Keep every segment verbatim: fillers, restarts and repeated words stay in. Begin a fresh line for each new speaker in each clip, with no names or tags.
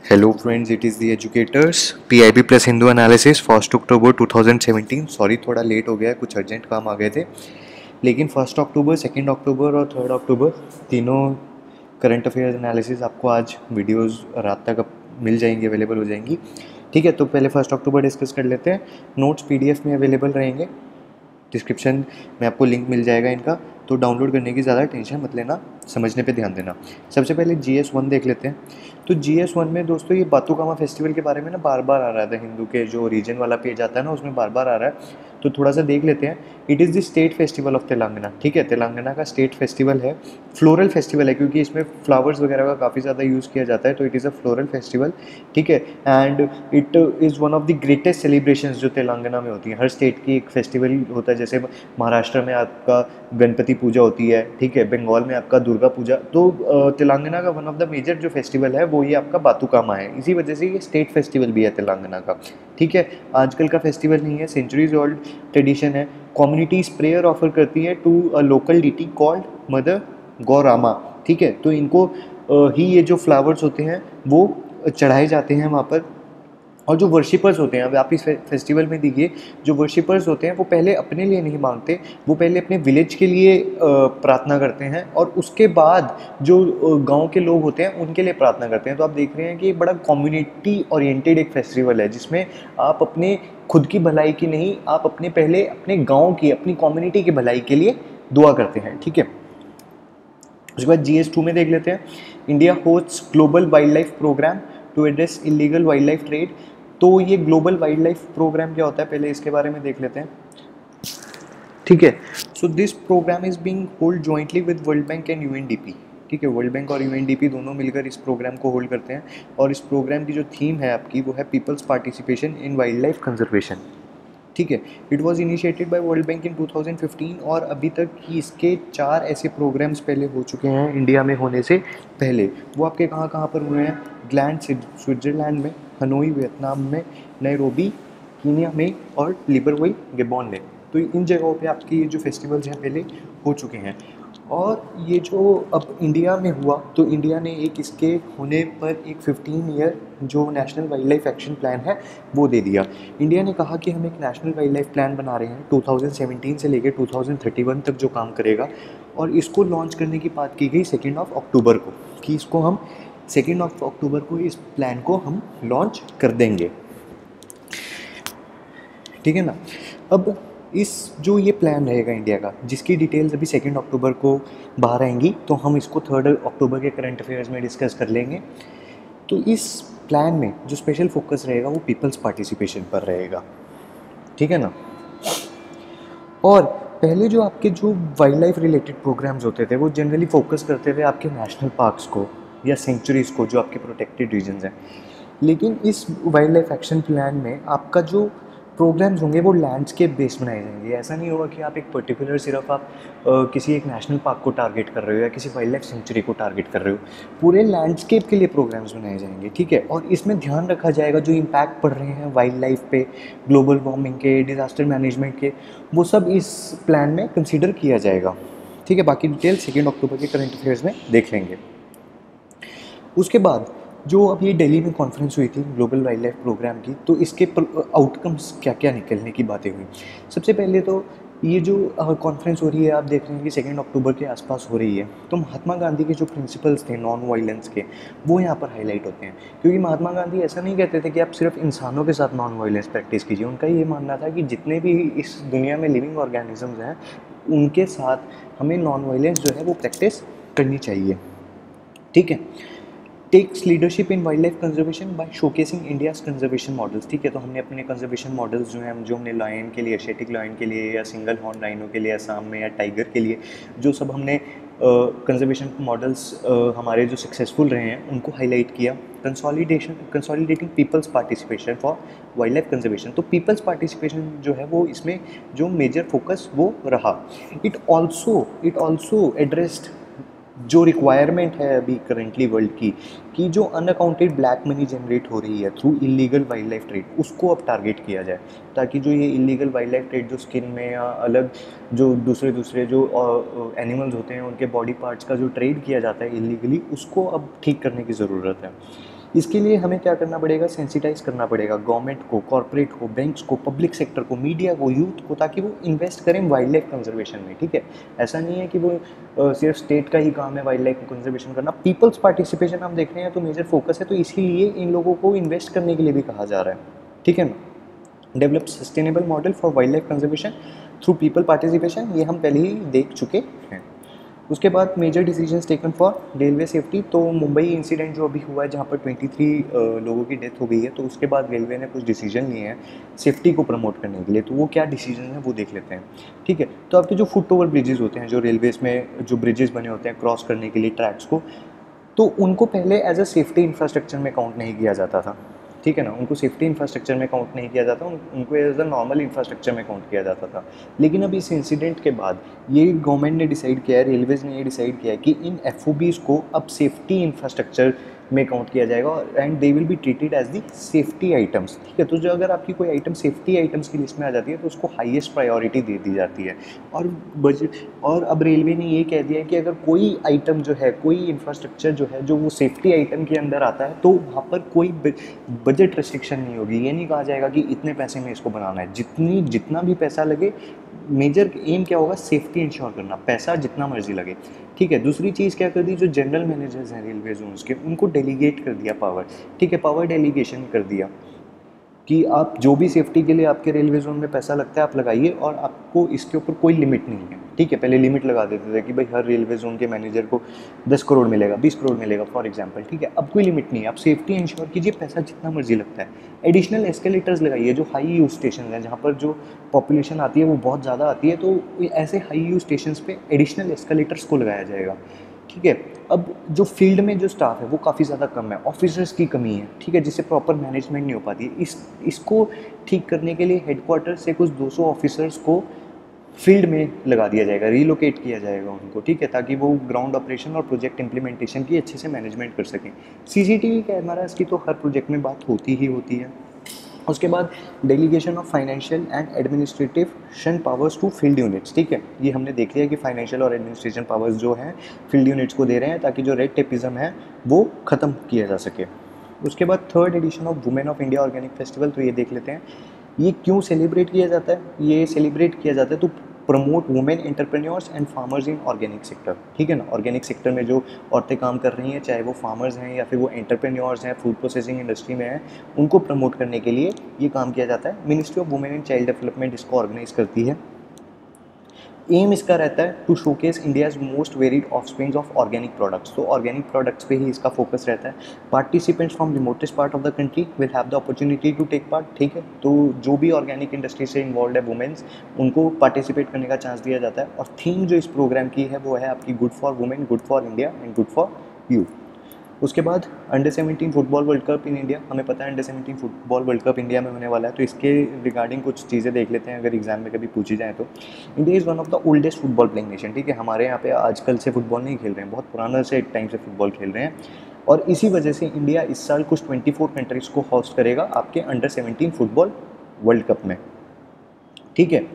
Hello friends, it is the educators P I B plus Hindu analysis first October two thousand seventeen. Sorry थोड़ा late हो गया है, कुछ urgent काम आ गए थे, लेकिन फर्स्ट अक्टूबर, सेकेंड अक्टूबर और थर्ड अक्टूबर तीनों करंट अफेयर्स एनालिसिस आपको आज वीडियोस रात तक मिल जाएंगी, अवेलेबल हो जाएंगी। ठीक है, तो पहले फर्स्ट अक्टूबर डिस्कस कर लेते हैं। नोट्स पीडीएफ में अवेलेबल रहेंगे, डिस्क्रिप्शन में आपको लिंक मिल जाएगा इनका, तो डाउनलोड करने की ज़्यादा टेंशन मत लेना, समझने पे ध्यान देना। सबसे पहले जी एस वन देख लेते हैं। तो जी एस वन में दोस्तों ये बातुकामा फेस्टिवल के बारे में ना बार बार आ रहा था, हिंदू के जो रीजन वाला पेज आता है ना उसमें बार बार आ रहा है, तो थोड़ा सा देख लेते हैं। It is the state festival of Telangana. ठीक है, तेलंगाना का स्टेट फेस्टिवल है, फ्लोरल फेस्टिवल है क्योंकि इसमें फ्लावर्स वगैरह का काफ़ी ज़्यादा यूज़ किया जाता है, तो it is a floral festival. ठीक है, and it is one of the greatest celebrations जो तेलंगाना में होती है। हर स्टेट की एक फेस्टिवल होता है, जैसे महाराष्ट्र में आपका गणपति पूजा होती है, ठीक है, बंगाल में आपका दुर्गा पूजा, तो तेलंगाना का वन ऑफ द मेजर जो फेस्टिवल है वो ये आपका बातुकामा है। इसी वजह से ये स्टेट फेस्टिवल भी है तेलंगाना का। ठीक है, आजकल का फेस्टिवल नहीं है, सेंचुरीज ओल्ड ट्रेडिशन है। कम्युनिटीज प्रेयर ऑफर करती है to a local deity called mother Gauramma. ठीक है, तो इनको ही ये जो फ्लावर्स होते हैं वो चढ़ाए जाते हैं वहाँ पर। और जो वर्शिपर्स होते हैं, अब आप इस फेस्टिवल में देखिए, जो वर्शिपर्स होते हैं वो पहले अपने लिए नहीं मांगते, वो पहले अपने विलेज के लिए प्रार्थना करते हैं और उसके बाद जो गांव के लोग होते हैं उनके लिए प्रार्थना करते हैं। तो आप देख रहे हैं कि बड़ा कम्युनिटी ओरिएंटेड एक फेस्टिवल है, जिसमें आप अपने खुद की भलाई की नहीं, आप अपने पहले अपने गाँव की, अपनी कम्युनिटी की भलाई के लिए दुआ करते हैं। ठीक है, उसके बाद जी एस टू में देख लेते हैं। India hosts global wildlife programme to address illegal wildlife trade. तो ये ग्लोबल वाइल्ड लाइफ प्रोग्राम क्या होता है, पहले इसके बारे में देख लेते हैं। ठीक है, so this programme is being hold jointly with World Bank and UNDP. ठीक है, वर्ल्ड बैंक और यूएनडीपी दोनों मिलकर इस प्रोग्राम को होल्ड करते हैं, और इस प्रोग्राम की जो थीम है आपकी वो है people's participation in wildlife conservation. ठीक है, it was initiated by World Bank in two thousand fifteen, और अभी तक की इसके चार ऐसे प्रोग्राम्स पहले हो चुके हैं इंडिया में होने से पहले। वो आपके कहाँ कहाँ पर हुए हैं? ग्लैंड स्विट्ज़रलैंड में, हनोई वियतनाम में, नैरोबी कीनिया में और लिब्रविल गबन में। तो इन जगहों पे आपकी ये जो फेस्टिवल्स हैं पहले हो चुके हैं। और ये जो अब इंडिया में हुआ, तो इंडिया ने एक इसके होने पर एक फिफ्टीन ईयर जो national wildlife action plan है वो दे दिया। इंडिया ने कहा कि हम एक नेशनल वाइल्ड लाइफ प्लान बना रहे हैं टू थाउजेंड सेवेंटीन से लेकर टू थाउजेंड थर्टी वन तक जो काम करेगा, और इसको लॉन्च करने की बात की गई सेकेंड ऑफ अक्टूबर को, कि इसको हम सेकेंड ऑफ अक्टूबर को इस प्लान को हम लॉन्च कर देंगे। ठीक है ना। अब इस जो ये प्लान रहेगा इंडिया का, जिसकी डिटेल्स अभी सेकेंड अक्टूबर को बाहर आएंगी, तो हम इसको थर्ड अक्टूबर के करंट अफेयर्स में डिस्कस कर लेंगे। तो इस प्लान में जो स्पेशल फोकस रहेगा वो पीपल्स पार्टिसिपेशन पर रहेगा। ठीक है ना। और पहले जो आपके जो वाइल्ड लाइफ रिलेटेड प्रोग्राम्स होते थे वो जनरली फोकस करते थे आपके नेशनल पार्क्स को या सेंचुरीज़ को, जो आपके प्रोटेक्टेड रीजन्स हैं। लेकिन इस वाइल्ड लाइफ एक्शन प्लान में आपका जो प्रोग्राम्स होंगे वो लैंडस्केप बेस्ड बनाए जाएंगे। ऐसा नहीं होगा कि आप एक पर्टिकुलर सिर्फ आप आ, किसी एक नेशनल पार्क को टारगेट कर रहे हो या किसी वाइल्ड लाइफ सेंचुरी को टारगेट कर रहे हो, पूरे लैंडस्केप के लिए प्रोग्राम्स बनाए जाएंगे। ठीक है, और इसमें ध्यान रखा जाएगा जो इम्पैक्ट पड़ रहे हैं वाइल्ड लाइफ पे, ग्लोबल वार्मिंग के, डिज़ास्टर मैनेजमेंट के, वो सब इस प्लान में कंसिडर किया जाएगा। ठीक है, बाकी डिटेल सेकेंड अक्टूबर के करंट अफेयर्स में देख लेंगे। उसके बाद जो अब ये दिल्ली में कॉन्फ्रेंस हुई थी ग्लोबल वाइल्ड लाइफ प्रोग्राम की, तो इसके आउटकम्स क्या क्या निकलने की बातें हुई। सबसे पहले तो ये जो कॉन्फ्रेंस हो रही है, आप देख रहे हैं कि सेकेंड अक्टूबर के आसपास हो रही है, तो महात्मा गांधी के जो प्रिंसिपल्स थे नॉन वायलेंस के, वो यहाँ पर हाईलाइट होते हैं। क्योंकि महात्मा गांधी ऐसा नहीं कहते थे कि आप सिर्फ इंसानों के साथ नॉन वायलेंस प्रैक्टिस कीजिए। उनका ये मानना था कि जितने भी इस दुनिया में लिविंग ऑर्गेनिजम्स हैं उनके साथ हमें नॉन वायलेंस जो है वो प्रैक्टिस करनी चाहिए। ठीक है, takes leadership in wildlife conservation by showcasing India's conservation models. ठीक है, तो हमने अपने कंजर्वेशन मॉडल्स जो हैं, जो हमने लायन के लिए, एशियाटिक लायन के लिए, या सिंगल हॉर्न राइनो के लिए असम में, या टाइगर के लिए, जो सब हमने कंजर्वेशन मॉडल्स हमारे जो सक्सेसफुल रहे हैं उनको हाईलाइट किया। Consolidation consolidating people's participation for wildlife conservation. तो पीपल्स पार्टिसिपेशन जो है वो इसमें जो मेजर फोकस वो रहा। It also it also addressed जो रिक्वायरमेंट है अभी करेंटली वर्ल्ड की, कि जो अनअकाउंटेड ब्लैक मनी जनरेट हो रही है through illegal wildlife trade, उसको अब टारगेट किया जाए, ताकि जो ये इलीगल वाइल्ड लाइफ ट्रेड जो स्किन में या अलग जो दूसरे दूसरे जो एनिमल्स होते हैं उनके बॉडी पार्ट्स का जो ट्रेड किया जाता है इलीगली, उसको अब ठीक करने की ज़रूरत है। इसके लिए हमें क्या करना पड़ेगा, सेंसिटाइज करना पड़ेगा गवर्नमेंट को, कॉर्पोरेट को, बैंक्स को, पब्लिक सेक्टर को, मीडिया को, यूथ को, ताकि वो इन्वेस्ट करें वाइल्ड लाइफ कंजर्वेशन में। ठीक है, ऐसा नहीं है कि वो uh, सिर्फ स्टेट का ही काम है वाइल्ड लाइफ कंजर्वेशन करना। पीपल्स पार्टिसिपेशन हम देख रहे हैं तो मेजर फोकस है, तो इसीलिए इन लोगों को इन्वेस्ट करने के लिए भी कहा जा रहा है। ठीक है ना, develop sustainable model for wildlife conservation through people participation, ये हम पहले ही देख चुके हैं। उसके बाद major decisions taken for railway safety, तो मुंबई इंसिडेंट जो अभी हुआ है जहाँ पर तेईस लोगों की डेथ हो गई है, तो उसके बाद रेलवे ने कुछ डिसीजन लिए हैं सेफ्टी को प्रमोट करने के लिए। तो वो क्या डिसीजन है वो देख लेते हैं। ठीक है, तो आपके जो फुट ओवर ब्रिजेस होते हैं, जो रेलवेज में जो ब्रिजेस बने होते हैं क्रॉस करने के लिए ट्रैक्स को, तो उनको पहले एज अ सेफ्टी इंफ्रास्ट्रक्चर में काउंट नहीं किया जाता था। ठीक है ना, उनको सेफ्टी इंफ्रास्ट्रक्चर में काउंट नहीं किया जाता, उन, उनको एज अ नॉर्मल इंफ्रास्ट्रक्चर में काउंट किया जाता था। लेकिन अब इस इंसिडेंट के बाद ये गवर्नमेंट ने डिसाइड किया है, रेलवेज ने ये डिसाइड किया है कि इन एफ ओ बीज़ को अब सेफ्टी इंफ्रास्ट्रक्चर में काउंट किया जाएगा and they will be treated as the safety items. ठीक है, तो जो अगर आपकी कोई आइटम सेफ्टी आइटम्स की लिस्ट में आ जाती है तो उसको हाईएस्ट प्रायोरिटी दे दी जाती है। और बजट और अब रेलवे ने ये कह दिया है कि अगर कोई आइटम जो है, कोई इंफ्रास्ट्रक्चर जो है जो वो सेफ्टी आइटम के अंदर आता है, तो वहाँ पर कोई बजट रिस्ट्रिक्शन नहीं होगी। ये नहीं कहा जाएगा कि इतने पैसे में इसको बनाना है, जितनी जितना भी पैसा लगे, मेजर एम क्या होगा, सेफ्टी इंश्योर करना, पैसा जितना मर्जी लगे। ठीक है, दूसरी चीज़ क्या कर दी, जो जनरल मैनेजर्स हैं रेलवे जोन्स के, उनको डेलीगेट कर दिया पावर। ठीक है, पावर डेलीगेशन कर दिया कि आप जो भी सेफ्टी के लिए आपके रेलवे जोन में पैसा लगता है आप लगाइए, और आपको इसके ऊपर कोई लिमिट नहीं है। ठीक है, पहले लिमिट लगा देते थे कि भाई हर रेलवे जोन के मैनेजर को दस करोड़ मिलेगा, बीस करोड़ मिलेगा फॉर एग्जांपल। ठीक है, अब कोई लिमिट नहीं है, आप सेफ्टी इंश्योर कीजिए, पैसा जितना मर्जी लगता है। एडिशनल एस्केलेटर्स लगाइए, जो हाई यूज स्टेशन हैं जहाँ पर जो पॉपुलेशन आती है वो बहुत ज़्यादा आती है, तो ऐसे हाई यूज स्टेशन पे एडिशनल एस्केलेटर्स को लगाया जाएगा। ठीक है, अब जो फील्ड में जो स्टाफ है वो काफ़ी ज़्यादा कम है, ऑफिसर्स की कमी है। ठीक है, जिससे प्रॉपर मैनेजमेंट नहीं हो पाती है। इस इसको ठीक करने के लिए हेडक्वार्टर से कुछ दो सौ ऑफिसर्स को फील्ड में लगा दिया जाएगा, रीलोकेट किया जाएगा उनको। ठीक है, ताकि वो ग्राउंड ऑपरेशन और प्रोजेक्ट इंप्लीमेंटेशन की अच्छे से मैनेजमेंट कर सकें। सीसीटीवी कैमरास की तो हर प्रोजेक्ट में बात होती ही होती है। उसके बाद delegation of financial and administrative powers to field units. ठीक है, ये हमने देख लिया कि फाइनेंशियल और एडमिनिस्ट्रेशन पावर्स जो हैं फील्ड यूनिट्स को दे रहे हैं, ताकि जो रेड टेपिज्म है वो ख़त्म किया जा सके। उसके बाद third edition of women of India organic festival, तो ये देख लेते हैं ये क्यों सेलिब्रेट किया जाता है। ये सेलिब्रेट किया जाता है तो promote women entrepreneurs and farmers in organic sector. ठीक है ना, ऑर्गेनिक सेक्टर में जो औरतें काम कर रही हैं, चाहे वो फार्मर्स हैं या फिर वो एंटरप्रेन्योर्स हैं, फूड प्रोसेसिंग इंडस्ट्री में हैं, उनको प्रमोट करने के लिए ये काम किया जाता है। Ministry of women and child development इसको ऑर्गेनाइज करती है। एम इसका रहता है to showcase India's most varied offsprings of organic products, तो ऑर्गेनिक प्रोडक्ट्स पे ही इसका फोकस रहता है। Participants from remotest part of the country will have the opportunity to take part. ठीक है, तो जो भी ऑर्गेनिक इंडस्ट्री से इन्वॉल्व है वुमेन्स, उनको पार्टिसिपेट करने का चांस दिया जाता है। और थीम जो इस प्रोग्राम की है वो है आपकी good for women, good for India and good for you. उसके बाद under seventeen football World Cup in India, हमें पता है under seventeen football World Cup India में होने वाला है, तो इसके रिगार्डिंग कुछ चीज़ें देख लेते हैं अगर एग्जाम में कभी पूछी जाए तो। India is one of the oldest football playing nation. ठीक है, हमारे यहाँ पे आजकल से फुटबॉल नहीं खेल रहे हैं, बहुत पुराना से टाइम से फुटबॉल खेल रहे हैं, और इसी वजह से इंडिया इस साल कुछ ट्वेंटी फोर कंट्रीज़ को होस्ट करेगा आपके under seventeen football World Cup में। ठीक है,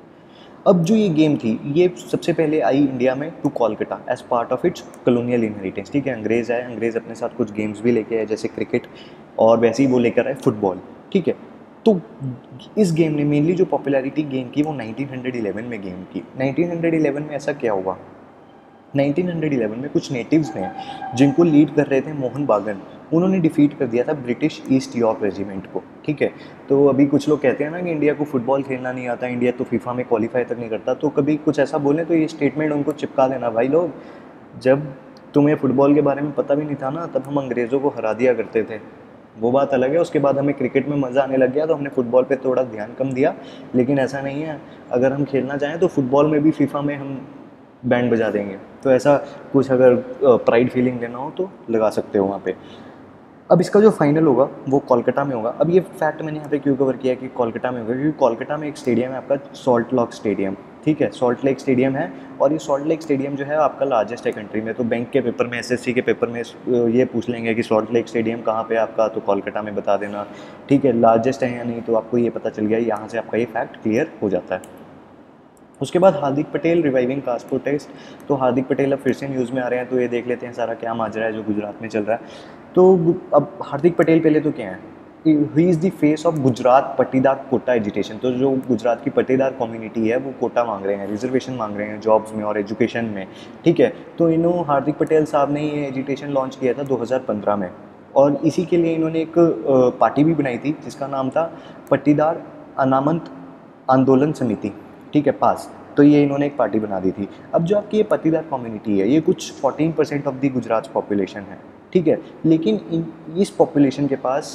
अब जो ये गेम थी ये सबसे पहले आई इंडिया में to Kolkata as part of its colonial inheritance. ठीक है, अंग्रेज़ आए, अंग्रेज़ अपने साथ कुछ गेम्स भी लेके आए जैसे क्रिकेट, और वैसे ही वो लेकर आए फुटबॉल। ठीक है, तो इस गेम ने मेनली जो पॉपुलैरिटी गेन की वो नाइनटीन इलेवन में गेम की। नाइनटीन इलेवन में ऐसा क्या हुआ, नाइनटीन इलेवन में कुछ नेटिव्स ने जिनको लीड कर रहे थे मोहन बागन, उन्होंने डिफीट कर दिया था ब्रिटिश ईस्ट यॉर्क रेजिमेंट को। ठीक है, तो अभी कुछ लोग कहते हैं ना कि इंडिया को फुटबॉल खेलना नहीं आता, इंडिया तो फीफा में क्वालिफाई तक नहीं करता, तो कभी कुछ ऐसा बोलें तो ये स्टेटमेंट उनको चिपका देना, भाई लोग जब तुम्हें फ़ुटबॉल के बारे में पता भी नहीं था ना, तब हम अंग्रेज़ों को हरा दिया करते थे, वो बात अलग है। उसके बाद हमें क्रिकेट में मज़ा आने लग गया तो हमने फ़ुटबॉल पे थोड़ा ध्यान कम दिया, लेकिन ऐसा नहीं है, अगर हम खेलना चाहें तो फ़ुटबॉल में भी फीफा में हम बैंड बजा देंगे। तो ऐसा कुछ अगर प्राइड फीलिंग लेना हो तो लगा सकते हो वहाँ पे। अब इसका जो फाइनल होगा वो कोलकाता में होगा। अब ये फैक्ट मैंने यहाँ पे क्यों कवर किया कि कोलकाता में होगा, क्योंकि कोलकाता में एक स्टेडियम है आपका सॉल्ट लॉक स्टेडियम। ठीक है, सॉल्ट लेक स्टेडियम है, और ये सॉल्ट लेक स्टेडियम जो है आपका लार्जेस्ट है कंट्री में। तो बैंक के पेपर में, एसएससी के पेपर में ये पूछ लेंगे कि सॉल्ट लेक स्टेडियम कहाँ पे आपका, तो कोलकाता में बता देना। ठीक है, लार्जेस्ट है या नहीं तो आपको ये पता चल गया, यहाँ से आपका ये फैक्ट क्लियर हो जाता है। उसके बाद Hardik Patel reviving caste protest. तो हार्दिक पटेल अब फिर से न्यूज़ में आ रहे हैं, तो ये देख लेते हैं सारा क्या माजरा है जो गुजरात में चल रहा है। तो अब हार्दिक पटेल पहले तो क्या है, he is the face of Gujarat Patidar quota education. तो जो गुजरात की पट्टीदार कम्युनिटी है वो कोटा मांग रहे हैं, रिजर्वेशन मांग रहे हैं जॉब्स में और एजुकेशन में, ठीक है। तो इन्हों हार्दिक पटेल साहब ने ये एजुकेशन लॉन्च किया था दो हज़ार पंद्रह में, और इसी के लिए इन्होंने एक पार्टी भी बनाई थी जिसका नाम था पट्टीदार अनामत आंदोलन समिति, ठीक है, पास। तो ये इन्होंने एक पार्टी बना दी थी। अब जो आपकी ये पट्टीदार कम्युनिटी है ये कुछ चौदह percent of the Gujarat population है, ठीक है। लेकिन इन इस पॉपुलेशन के पास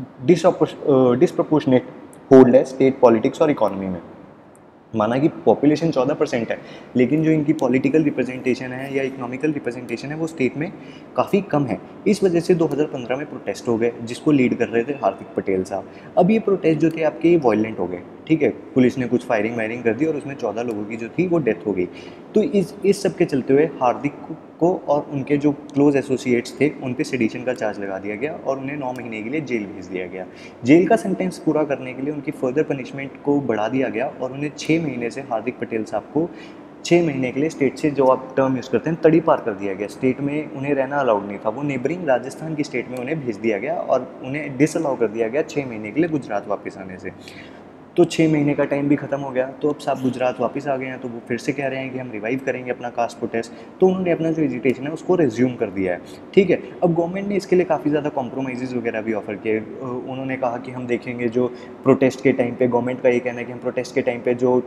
डिसप्रपोर्शनेट होल्ड है स्टेट पॉलिटिक्स और इकोनॉमी में। माना कि पॉपुलेशन चौदह परसेंट है, लेकिन जो इनकी पॉलिटिकल रिप्रेजेंटेशन है या इकोनॉमिकल रिप्रेजेंटेशन है वो स्टेट में काफ़ी कम है। इस वजह से दो हज़ार पंद्रह में प्रोटेस्ट हो गए जिसको लीड कर रहे थे हार्दिक पटेल साहब। अब ये प्रोटेस्ट जो थे आपके ये वायलेंट हो गए, ठीक है। पुलिस ने कुछ फायरिंग वायरिंग कर दी और उसमें चौदह लोगों की जो थी वो डेथ हो गई। तो इस इस सब के चलते हुए हार्दिक को और उनके जो क्लोज एसोसिएट्स थे उन पे सेडिशन का चार्ज लगा दिया गया और उन्हें नौ महीने के लिए जेल भेज दिया गया। जेल का सेंटेंस पूरा करने के लिए उनकी फर्दर पनिशमेंट को बढ़ा दिया गया और उन्हें छः महीने से हार्दिक पटेल साहब को छः महीने के लिए स्टेट से, जो आप टर्म यूज़ करते हैं, तड़ी पार कर दिया गया। स्टेट में उन्हें रहना अलाउड नहीं था, वो नेबरिंग राजस्थान की स्टेट में उन्हें भेज दिया गया और उन्हें डिसअलाउ कर दिया गया छः महीने के लिए गुजरात वापस आने से। तो छः महीने का टाइम भी ख़त्म हो गया, तो अब साहब गुजरात वापस आ गए हैं, तो वो फिर से कह रहे हैं कि हम रिवाइव करेंगे अपना कास्ट प्रोटेस्ट। तो उन्होंने अपना जो एजिटेशन है उसको रिज्यूम कर दिया है, ठीक है। अब गवर्नमेंट ने इसके लिए काफ़ी ज़्यादा कॉम्प्रोमाइज़ वगैरह भी ऑफर किए। उन्होंने कहा कि हम देखेंगे जो प्रोटेस्ट के टाइम पे, गवर्नमेंट का ये कहना है कि हम प्रोटेस्ट के टाइम पे जो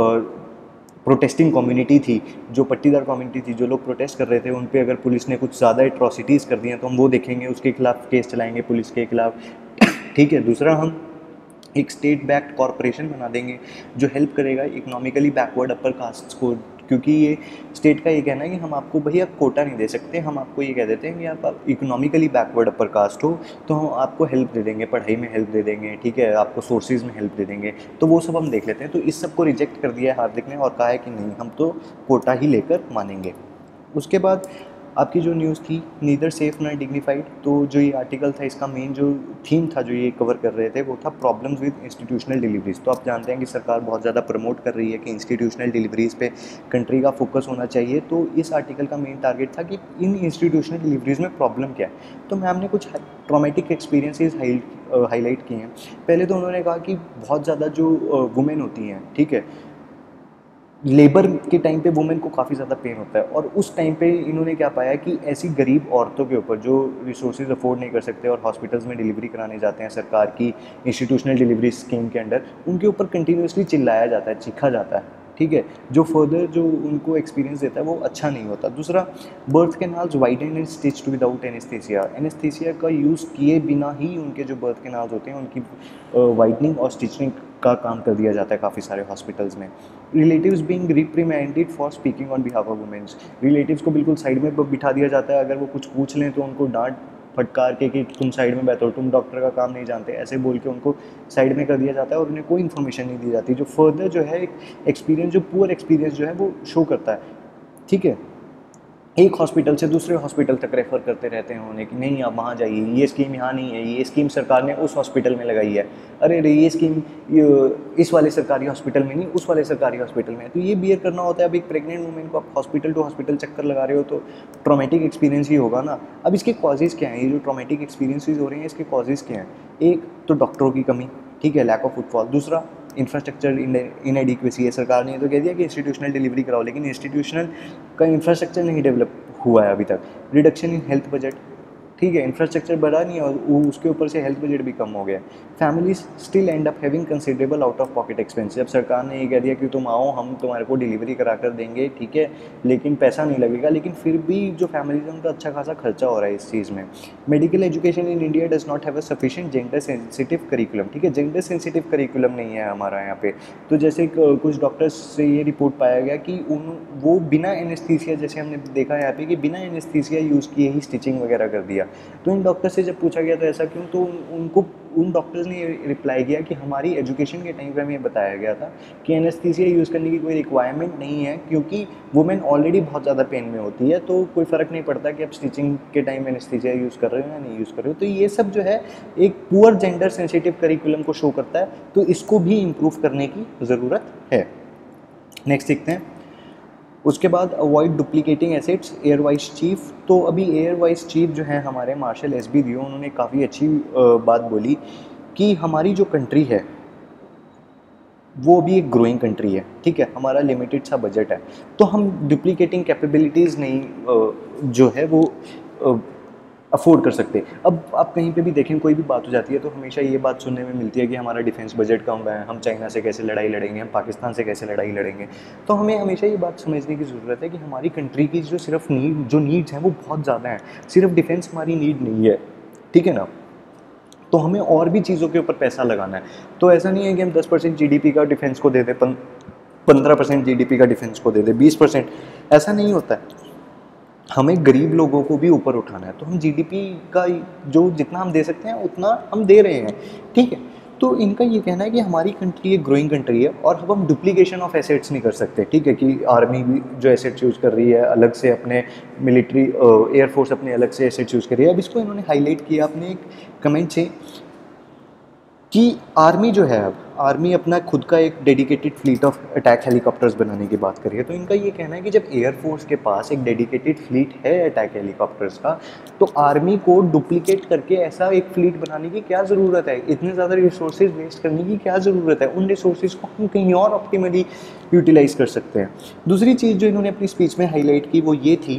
प्रोटेस्टिंग कम्युनिटी थी, जो पट्टीदार कम्युनिटी थी, जो लोग प्रोटेस्ट कर रहे थे, उन पे अगर पुलिस ने कुछ ज़्यादा एट्रॉसिटीज़ कर दी हैं तो हम वो देखेंगे, उसके खिलाफ केस चलाएंगे पुलिस के खिलाफ, ठीक है। दूसरा, हम एक स्टेट बैक्ड कॉरपोरेशन बना देंगे जो हेल्प करेगा इकोनॉमिकली बैकवर्ड अपर कास्ट को, क्योंकि ये स्टेट का ये कहना है कि हम आपको भैया कोटा नहीं दे सकते, हम आपको ये कह देते हैं कि आप इकोनॉमिकली बैकवर्ड अपर कास्ट हो तो हम आपको हेल्प दे देंगे, पढ़ाई में हेल्प दे देंगे, ठीक है, आपको सोर्सेज में हेल्प दे देंगे। तो वो सब हम देख लेते हैं। तो इस सब को रिजेक्ट कर दिया है हार्दिक ने और कहा है कि नहीं, हम तो कोटा ही लेकर मानेंगे। उसके बाद आपकी जो न्यूज़ थी नीदर सेफ नॉट डिग्निफाइड, तो जो ये आर्टिकल था इसका मेन जो थीम था जो ये कवर कर रहे थे वो था प्रॉब्लम्स विद इंस्टीट्यूशनल डिलीवरीज। तो आप जानते हैं कि सरकार बहुत ज़्यादा प्रमोट कर रही है कि इंस्टीट्यूशनल डिलीवरीज पे कंट्री का फोकस होना चाहिए। तो इस आर्टिकल का मेन टारगेट था कि इन इंस्टीट्यूशनल डिलीवरीज में प्रॉब्लम क्या है। तो मैम ने कुछ ट्रॉमेटिक एक्सपीरियंसेस हाईलाइट किए हैं। पहले तो उन्होंने कहा कि बहुत ज़्यादा जो वुमेन होती हैं, ठीक है, लेबर के टाइम पे वुमेन को काफ़ी ज़्यादा पेन होता है, और उस टाइम पे इन्होंने क्या पाया कि ऐसी गरीब औरतों के ऊपर जो रिसोर्सेज अफोर्ड नहीं कर सकते और हॉस्पिटल्स में डिलीवरी कराने जाते हैं सरकार की इंस्टीट्यूशनल डिलीवरी स्कीम के अंडर, उनके ऊपर कंटिन्यूसली चिल्लाया जाता है, चीखा जाता है, ठीक है, जो फर्दर जो उनको एक्सपीरियंस देता है वो अच्छा नहीं होता। दूसरा, birth canals widen and stitched without anaesthesia. Anaesthesia का यूज़ किए बिना ही उनके जो बर्थ कैनाल्स होते हैं उनकी वाइडनिंग और स्टिचिंग का काम कर दिया जाता है काफ़ी सारे हॉस्पिटल्स में। Relatives being reprimanded for speaking on behalf of womens. Relatives को बिल्कुल साइड में बिठा दिया जाता है, अगर वो कुछ पूछ लें तो उनको डांट फटकार के कि तुम साइड में बैठो, तुम डॉक्टर का काम नहीं जानते, ऐसे बोल के उनको साइड में कर दिया जाता है और उन्हें कोई इन्फॉर्मेशन नहीं दी जाती, जो फर्दर जो है एक एक्सपीरियंस, जो पुअर एक्सपीरियंस जो है वो शो करता है, ठीक है। एक हॉस्पिटल से दूसरे हॉस्पिटल तक रेफ़र करते रहते हैं उन्हें कि नहीं आप वहाँ जाइए, ये स्कीम यहाँ नहीं है, ये स्कीम सरकार ने उस हॉस्पिटल में लगाई है, अरे रे ये स्कीम इस वाले सरकारी हॉस्पिटल में नहीं, उस वाले सरकारी हॉस्पिटल में है। तो ये बियर करना होता है। अब एक प्रेग्नेंट वुमेन को आप हॉस्पिटल टू हॉस्पिटल चक्कर लगा रहे हो तो ट्रॉमेटिक एक्सपीरियंस ही होगा ना। अब इसके कॉजेज़ क्या हैं, ये जो ट्रॉमेटिक एक्सपीरियंसेस हो रहे हैं इसके कॉजेज़ क्या हैं? एक तो डॉक्टरों की कमी, ठीक है, लैक ऑफ फुटफॉल। दूसरा, इंफ्रास्ट्रक्चर इनएडिक्वेसी है। सरकार ने तो कह दिया कि इंस्टीट्यूशनल डिलीवरी कराओ, लेकिन इंस्टीट्यूशनल का इंफ्रास्ट्रक्चर नहीं डेवलप हुआ है अभी तक। रिडक्शन इन हेल्थ बजट, ठीक है, इंफ्रास्ट्रक्चर बढ़ा नहीं है और उसके ऊपर से हेल्थ बजट भी कम हो गया। Families still end up having considerable out of pocket expense. अब सरकार ने ये कह दिया कि तुम आओ, हम तुम्हारे को डिलीवरी करा कर देंगे, ठीक है, लेकिन पैसा नहीं लगेगा, लेकिन फिर भी जो फैमिलीज है उनका अच्छा खासा खर्चा हो रहा है इस चीज़ में। Medical education in India does not have a sufficient gender sensitive curriculum, ठीक है, जेंडर सेंसिटिव करिकुलम नहीं है हमारा यहाँ पे। तो जैसे कुछ डॉक्टर्स से ये रिपोर्ट पाया गया कि उन वो बिना एनेस्थीसिया, जैसे हमने देखा है यहाँ पे कि बिना एनेस्थीसिया यूज़ किए ही स्टिचिंग वगैरह कर दिया। तो इन डॉक्टर से जब पूछा गया तो ऐसा क्यों, तो उन, उनको उन डॉक्टर्स ने रिप्लाई किया कि हमारी एजुकेशन के टाइम पे हमें बताया गया था कि एनेस्थीसिया यूज़ करने की कोई रिक्वायरमेंट नहीं है, क्योंकि वुमेन ऑलरेडी बहुत ज़्यादा पेन में होती है, तो कोई फ़र्क नहीं पड़ता कि आप स्टिचिंग के टाइम में एनेस्थीसिया यूज़ कर रहे हो या नहीं यूज़ कर रहे हो। तो ये सब जो है एक पुअर जेंडर सेंसिटिव करिकुलम को शो करता है, तो इसको भी इम्प्रूव करने की ज़रूरत है।
नेक्स्ट देखते हैं। उसके बाद avoid duplicating assets, air vice chief. तो अभी एयर वाइस चीफ जो है हमारे मार्शल एस बी दियो, उन्होंने काफ़ी अच्छी बात बोली कि हमारी जो कंट्री है वो भी एक ग्रोइंग कंट्री है, ठीक है, हमारा लिमिटेड सा बजट है, तो हम डुप्लीकेटिंग कैपेबिलिटीज़ नहीं जो है वो अफोर्ड कर सकते। अब आप कहीं पे भी देखें, कोई भी बात हो जाती है तो हमेशा ये बात सुनने में मिलती है कि हमारा डिफेंस बजट कम है, हम चाइना से कैसे लड़ाई लड़ेंगे, हम पाकिस्तान से कैसे लड़ाई लड़ेंगे। तो हमें हमेशा ये बात समझने की ज़रूरत है कि हमारी कंट्री की जो सिर्फ नीड जो नीड्स हैं वो बहुत ज़्यादा हैं, सिर्फ डिफेंस हमारी नीड नहीं है, ठीक है ना। तो हमें और भी चीज़ों के ऊपर पैसा लगाना है। तो ऐसा नहीं है कि हम दस परसेंट जी डी पी का डिफेंस को दे दें, पंद्रह परसेंट जी डी पी का डिफेंस को दे दें, बीस परसेंट, ऐसा नहीं होता है। हमें गरीब लोगों को भी ऊपर उठाना है, तो हम जी डी पी का जो जितना हम दे सकते हैं उतना हम दे रहे हैं, ठीक है। तो इनका ये कहना है कि हमारी कंट्री एक ग्रोइंग कंट्री है और अब हम डुप्लीकेशन ऑफ एसेट्स नहीं कर सकते, ठीक है, कि आर्मी भी जो एसेट्स यूज़ कर रही है अलग से, अपने मिलिट्री एयरफोर्स अपने अलग से एसेट्स यूज़ कर रही है। अब इसको इन्होंने हाईलाइट किया अपने एक कमेंट से कि आर्मी जो है, अब आर्मी अपना खुद का एक dedicated fleet of attack helicopters बनाने की बात कर रही है। तो इनका ये कहना है कि जब एयरफोर्स के पास एक डेडिकेटेड फ्लीट है अटैक हेलीकॉप्टर्स का, तो आर्मी को डुप्लीकेट करके ऐसा एक फ्लीट बनाने की क्या ज़रूरत है, इतने ज़्यादा रिसोर्सेज वेस्ट करने की क्या ज़रूरत है। उन रिसोर्सेज को हम कहीं और ऑप्टिमली यूटिलाइज़ कर सकते हैं। दूसरी चीज़ जो इन्होंने अपनी स्पीच में हाईलाइट की वो ये थी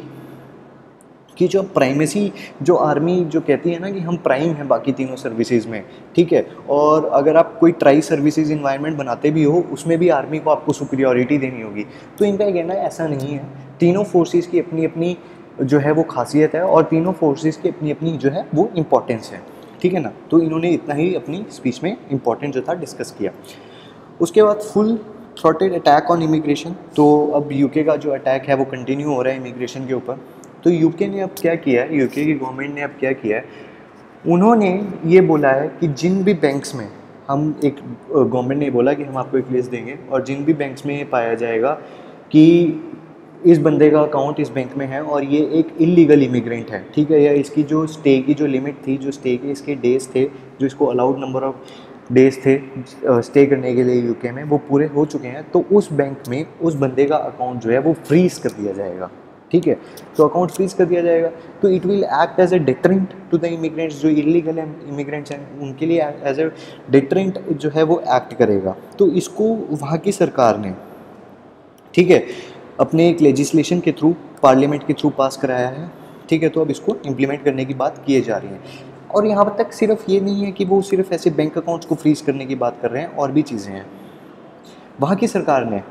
कि जो प्राइमेसी जो आर्मी जो कहती है ना कि हम प्राइम हैं बाकी तीनों सर्विसेज में, ठीक है, और अगर आप कोई ट्राई सर्विसेज इन्वायरमेंट बनाते भी हो उसमें भी आर्मी को आपको सुपीरियॉरिटी देनी होगी। तो इनका कहना है ऐसा नहीं है, तीनों फोर्सेस की अपनी अपनी जो है वो खासियत है और तीनों फोर्सेस की अपनी अपनी जो है वो इम्पोर्टेंस है, ठीक है ना। तो इन्होंने इतना ही अपनी स्पीच में इम्पोर्टेंट जो था डिस्कस किया। उसके बाद full throated attack on immigration. तो अब यूके का जो अटैक है वो कंटिन्यू हो रहा है इमिग्रेशन के ऊपर। तो यूके ने अब क्या किया है, यूके की गवर्नमेंट ने अब क्या किया है, उन्होंने ये बोला है कि जिन भी बैंक्स में हम एक गवर्नमेंट ने बोला कि हम आपको एक लिस्ट देंगे और जिन भी बैंक्स में ये पाया जाएगा कि इस बंदे का अकाउंट इस बैंक में है और ये एक इलीगल इमिग्रेंट है, ठीक है, या इसकी जो स्टे की जो लिमिट थी, जो स्टे के इसके डेज थे, जो इसको अलाउड नंबर ऑफ डेज थे स्टे करने के लिए यूके में, वो पूरे हो चुके हैं, तो उस बैंक में उस बंदे का अकाउंट जो है वो फ्रीज कर दिया जाएगा, ठीक है। तो अकाउंट फ्रीज कर दिया जाएगा, तो it will act as a deterrent to the immigrants, जो इलीगल इमिग्रेंट्स हैं उनके लिए एज ए डिटरेंट जो है वो एक्ट करेगा। तो इसको वहाँ की सरकार ने, ठीक है, अपने एक लेजिस्लेशन के थ्रू, पार्लियामेंट के थ्रू पास कराया है, ठीक है। तो अब इसको इम्प्लीमेंट करने की बात किए जा रही है। और यहाँ तक सिर्फ ये नहीं है कि वो सिर्फ ऐसे बैंक अकाउंट्स को फ्रीज करने की बात कर रहे हैं, और भी चीज़ें हैं। वहाँ की सरकार ने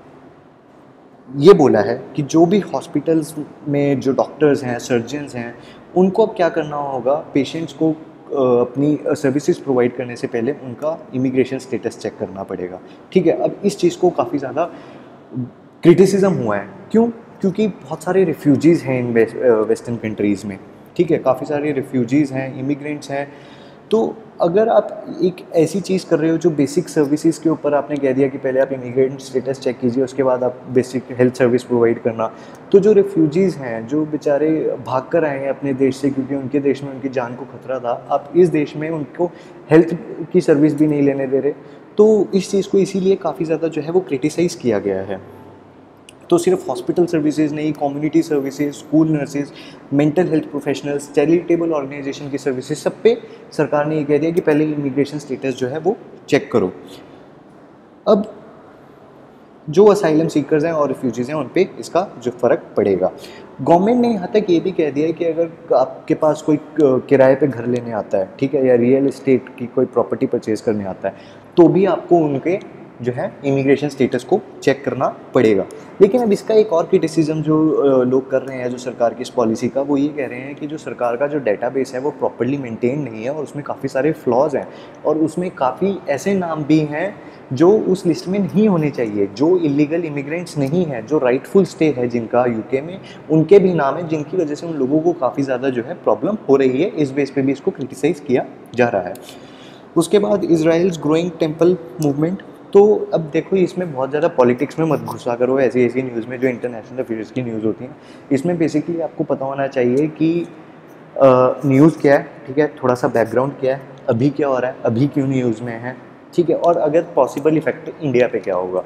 ये बोला है कि जो भी हॉस्पिटल्स में जो डॉक्टर्स हैं, सर्जन्स हैं, उनको अब क्या करना होगा, पेशेंट्स को अपनी सर्विसेज प्रोवाइड करने से पहले उनका इमिग्रेशन स्टेटस चेक करना पड़ेगा, ठीक है। अब इस चीज़ को काफ़ी ज़्यादा क्रिटिसिज्म हुआ है, क्यों? क्योंकि बहुत सारे रिफ्यूजीज़ हैं इन वेस्टर्न कंट्रीज़ में, ठीक है, काफ़ी सारे रिफ्यूजीज़ हैं, इमिग्रेंट्स हैं। तो अगर आप एक ऐसी चीज़ कर रहे हो जो बेसिक सर्विसेज के ऊपर आपने कह दिया कि पहले आप इमिग्रेंट स्टेटस चेक कीजिए, उसके बाद आप बेसिक हेल्थ सर्विस प्रोवाइड करना, तो जो रिफ्यूजीज़ हैं, जो बेचारे भाग कर आए हैं अपने देश से क्योंकि उनके देश में उनकी जान को खतरा था, आप इस देश में उनको हेल्थ की सर्विस भी नहीं लेने दे रहे। तो इस चीज़ को इसीलिए काफ़ी ज़्यादा जो है वो क्रिटिसाइज़ किया गया है। तो सिर्फ हॉस्पिटल सर्विसेज नहीं, community services, school nurses, mental health professionals, charitable organisation की सर्विसेज, सब पे सरकार ने ये कह दिया कि पहले इमिग्रेशन स्टेटस जो है वो चेक करो। अब जो असाइलम सीकर्स हैं और रिफ्यूजीज़ हैं उन पे इसका जो फ़र्क पड़ेगा। गवर्नमेंट ने यहाँ तक ये भी कह दिया है कि अगर आपके पास कोई किराए पे घर लेने आता है, ठीक है, या रियल एस्टेट की कोई प्रॉपर्टी परचेज करने आता है, तो भी आपको उनके जो है इमिग्रेशन स्टेटस को चेक करना पड़ेगा। लेकिन अब इसका एक और क्रिटिसिज्म जो लोग कर रहे हैं जो सरकार की इस पॉलिसी का, वो ये कह रहे हैं कि जो सरकार का जो डेटाबेस है वो प्रॉपर्ली मेंटेन नहीं है और उसमें काफ़ी सारे फ्लॉज हैं और उसमें काफ़ी ऐसे नाम भी हैं जो उस लिस्ट में नहीं होने चाहिए, जो इलीगल इमिग्रेंट्स नहीं हैं, जो राइटफुल स्टे है जिनका यूके में, उनके भी नाम है, जिनकी वजह से उन लोगों को काफ़ी ज़्यादा जो है प्रॉब्लम हो रही है। इस बेस पे भी इसको क्रिटिसाइज़ किया जा रहा है। उसके बाद इजराइल्स ग्रोइंग टेम्पल मूवमेंट। तो अब देखो इसमें बहुत ज़्यादा पॉलिटिक्स में मत घुसा करो, ऐसी ऐसी न्यूज़ में जो इंटरनेशनल अफेयर्स की न्यूज़ होती हैं। इसमें बेसिकली आपको पता होना चाहिए कि न्यूज़ क्या है, ठीक है, थोड़ा सा बैकग्राउंड क्या है, अभी क्या हो रहा है, अभी क्यों न्यूज़ में है, ठीक है, और अगर पॉसिबल इफेक्ट इंडिया पे क्या होगा।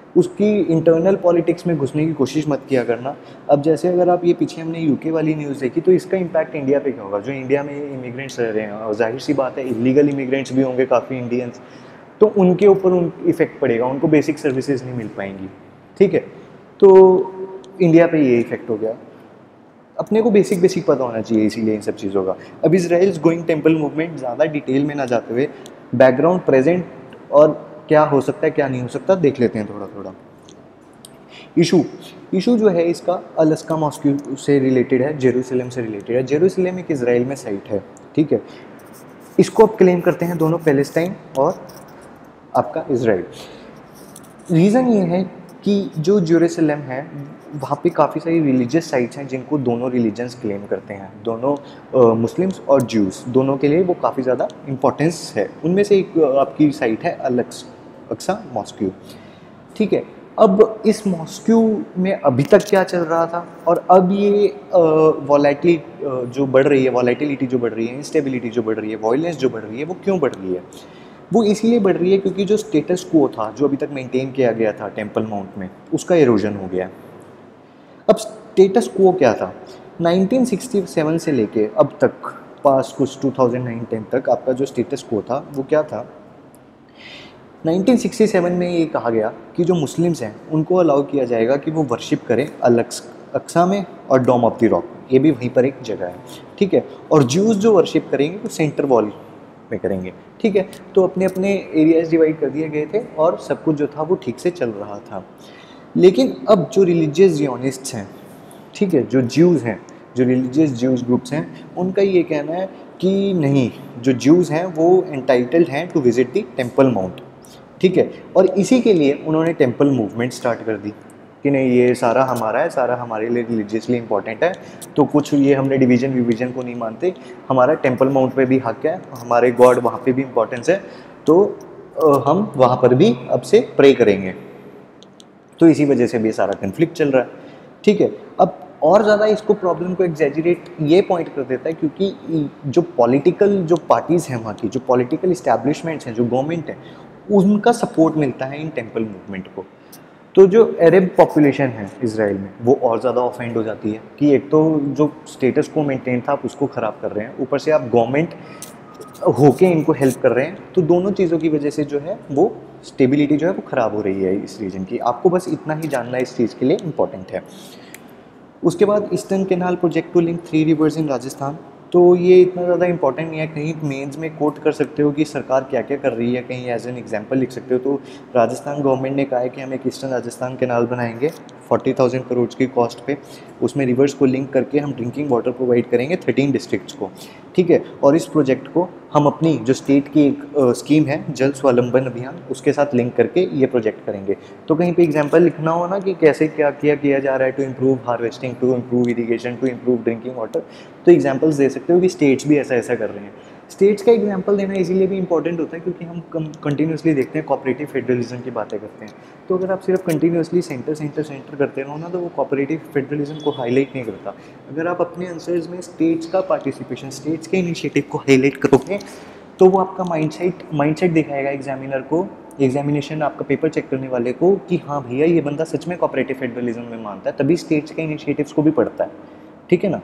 उसकी इंटरनल पॉलिटिक्स में घुसने की कोशिश मत किया करना। अब जैसे अगर आप ये पीछे हमने यूके वाली न्यूज़ देखी, तो इसका इम्पैक्ट इंडिया पे क्या होगा, जो इंडिया में इमिग्रेंट्स रह रहे हैं, और जाहिर सी बात है इलीगल इमिग्रेंट्स भी होंगे काफ़ी इंडियंस, तो उनके ऊपर उन इफ़ेक्ट पड़ेगा, उनको बेसिक सर्विसेज नहीं मिल पाएंगी, ठीक है। तो इंडिया पे ये इफेक्ट हो गया। अपने को बेसिक बेसिक पता होना चाहिए इसीलिए इन सब चीज़ों का। अब इजराइल्स गोइंग टेम्पल मूवमेंट, ज़्यादा डिटेल में ना जाते हुए बैकग्राउंड प्रेजेंट और क्या हो सकता है क्या नहीं हो सकता देख लेते हैं थोड़ा थोड़ा। इशू इशू जो है इसका अल-अक्सा मॉस्क्यू से रिलेटेड है, जेरूसलम से रिलेटेड है। जेरूसलम एक इजराइल में साइट है, ठीक है। इसको अब क्लेम करते हैं दोनों पैलेस्टाइन और आपका इजराइल। रीज़न ये है कि जो जेरूसलम है वहाँ पे काफ़ी सारी रिलीजियस साइट्स हैं जिनको दोनों रिलीजन्स क्लेम करते हैं, दोनों मुस्लिम्स और ज्यूज़ दोनों के लिए वो काफ़ी ज़्यादा इम्पोर्टेंस है। उनमें से एक आपकी साइट है अल-अक्सा मॉस्क्यू, ठीक है। अब इस मॉस्क्यू में अभी तक क्या चल रहा था, और अब ये वॉलेटिलिटी जो बढ़ रही है वॉलेटिलिटी जो बढ़ रही है, इंस्टेबिलिटी जो बढ़ रही है, वायलेंस जो बढ़ रही है, वो क्यों बढ़ रही है? वो इसीलिए बढ़ रही है क्योंकि जो स्टेटस क्वो था, जो अभी तक मेंटेन किया गया था टेम्पल माउंट में, उसका इरोजन हो गया। अब स्टेटस क्वो क्या था, नाइनटीन सिक्सटी सेवन से लेके अब तक पास कुछ टू थाउज़ेंड नाइन टेन तक आपका जो स्टेटस क्वो था वो क्या था। नाइनटीन सिक्सटी सेवन में ये कहा गया कि जो मुस्लिम्स हैं उनको अलाउ किया जाएगा कि वो वर्शिप करें अल-अक्सा में और डोम ऑफ द रॉक, ये भी वहीं पर एक जगह है, ठीक है। और ज्यूज़ जो वर्शिप करेंगे वो सेंटर वॉल में करेंगे, ठीक है। तो अपने अपने एरियाज डिवाइड कर दिए गए थे और सब कुछ जो था वो ठीक से चल रहा था। लेकिन अब जो रिलीजियस जियोनिस्ट्स हैं, ठीक है, जो ज्यूज़ हैं, जो रिलीजियस ज्यूज़ ग्रुप्स हैं, उनका ये कहना है कि नहीं, जो ज्यूज़ हैं वो एंटाइटल्ड हैं to visit the Temple Mount, ठीक है। और इसी के लिए उन्होंने टेम्पल मूवमेंट स्टार्ट कर दी कि नहीं ये सारा हमारा है, सारा हमारे लिए रिलीजियसली इंपॉर्टेंट है, तो कुछ ये हमने डिवीज़न विवीजन को नहीं मानते, हमारा टेम्पल माउंट पे भी हक है, हमारे गॉड वहाँ पे भी इंपॉर्टेंस है, तो हम वहाँ पर भी अब से प्रे करेंगे। तो इसी वजह से भी सारा कन्फ्लिक्ट चल रहा है, ठीक है। अब और ज़्यादा इसको प्रॉब्लम को एग्जैजरेट ये पॉइंट कर देता है क्योंकि जो पॉलिटिकल जो पार्टीज़ हैं वहाँ की, जो पॉलिटिकल इस्टेब्लिशमेंट्स हैं, जो गवर्नमेंट है, उनका सपोर्ट मिलता है इन टेम्पल मूवमेंट को। तो जो अरब पॉपुलेशन है इजराइल में वो और ज़्यादा ऑफेंड हो जाती है कि एक तो जो स्टेटस को मेंटेन था आप उसको ख़राब कर रहे हैं, ऊपर से आप गवर्नमेंट होके इनको हेल्प कर रहे हैं, तो दोनों चीज़ों की वजह से जो है वो स्टेबिलिटी जो है वो ख़राब हो रही है इस रीजन की। आपको बस इतना ही जानना इस चीज़ के लिए इम्पॉर्टेंट है। उसके बाद eastern canal project to link three rivers in Rajasthan, तो ये इतना ज़्यादा इंपॉर्टेंट नहीं है, कहीं मेंस में कोट कर सकते हो कि सरकार क्या क्या कर रही है, कहीं एज एन एग्जांपल लिख सकते हो। तो राजस्थान गवर्नमेंट ने कहा है कि हम एक ईस्टर्न राजस्थान कैनाल बनाएंगे फोर्टी थाउजेंड करोड़ की कॉस्ट पे, उसमें रिवर्स को लिंक करके हम ड्रिंकिंग वाटर प्रोवाइड करेंगे थर्टीन डिस्ट्रिक्ट्स को, ठीक है। और इस प्रोजेक्ट को हम अपनी जो स्टेट की एक स्कीम है जल स्वावलंबन अभियान, उसके साथ लिंक करके ये प्रोजेक्ट करेंगे। तो कहीं पे एग्जांपल लिखना हो ना कि कैसे क्या किया किया जा रहा है to improve harvesting, to improve irrigation, to improve drinking water, तो एग्जांपल्स दे सकते हो कि स्टेट्स भी ऐसा ऐसा कर रहे हैं। स्टेट्स का एग्जांपल देना इसीलिए भी इंपॉर्टेंट होता है क्योंकि हम कंटिन्यूसली देखते हैं कोऑपरेटिव फेडरलिज्म की बातें करते हैं, तो अगर आप सिर्फ कंटिन्यूसली सेंटर सेंटर सेंटर करते रहो ना तो वो कोऑपरेटिव फेडरलिज्म को हाईलाइट नहीं करता। अगर आप अपने आंसर्स में स्टेट्स का पार्टिसिपेशन, स्टेट्स के इनिशिएटिव को हाईलाइट करोगे तो वो आपका माइंडसेट माइंडसेट दिखाएगा एग्जामिनर को, एग्जामिनेशन आपका पेपर चेक करने वाले को कि हाँ भैया ये बंदा सच में कोऑपरेटिव फेडरलिज्म में मानता है, तभी स्टेट्स के इनिशिएटिव्स को भी पढ़ता है, ठीक है ना।